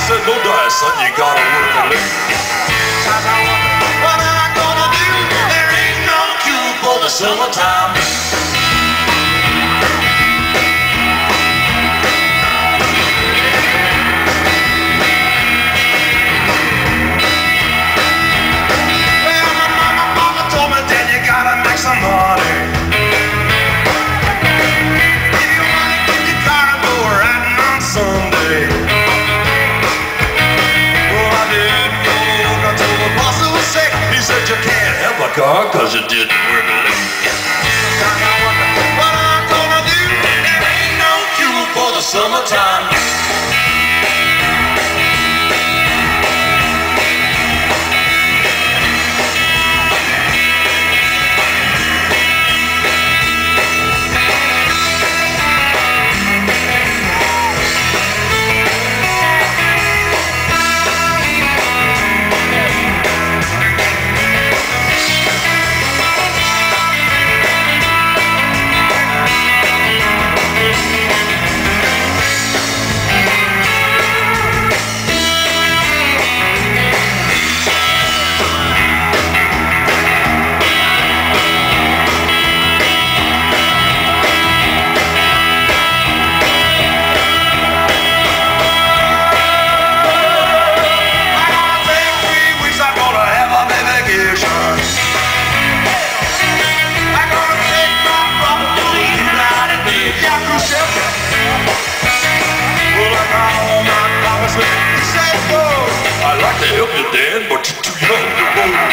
said, no diet, son, you gotta work and live. Cause I wonder, what am I gonna do? There ain't no cure for the summertime. Well, my mama told me, then you gotta make some money. If you wanna get your car and go riding on Sunday. He said you can't have a car cause it didn't work. I wonder what I'm gonna do. There ain't no cure for the summertime. I'd like to help you, Dan, but you're too young to vote.